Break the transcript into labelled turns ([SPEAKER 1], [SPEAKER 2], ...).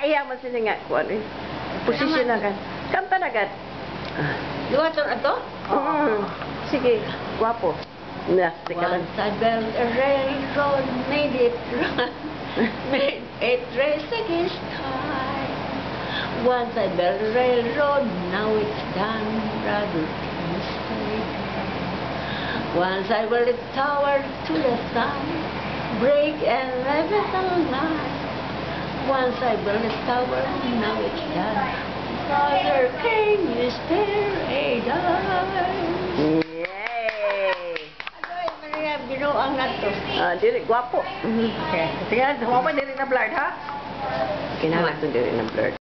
[SPEAKER 1] iya man sila nga kuan eh. Posisyon na kan. Kanta na gad.
[SPEAKER 2] Dua to ato?
[SPEAKER 1] Sige, guwapo. Na, teka lang.
[SPEAKER 2] Once I built a railroad, made it run, made it race against time. Once I built a railroad, now it's done, rather mistaken. Once I built a tower to the sun, break and leave it alive. Once I built a tower, now it's done. Father, can you spare a dime? Binuang na to.
[SPEAKER 1] Dili, guwapo.
[SPEAKER 2] Okay. Tingnan, huwag mo dili na blurred, ha?
[SPEAKER 1] Kailangan ito dili na blurred.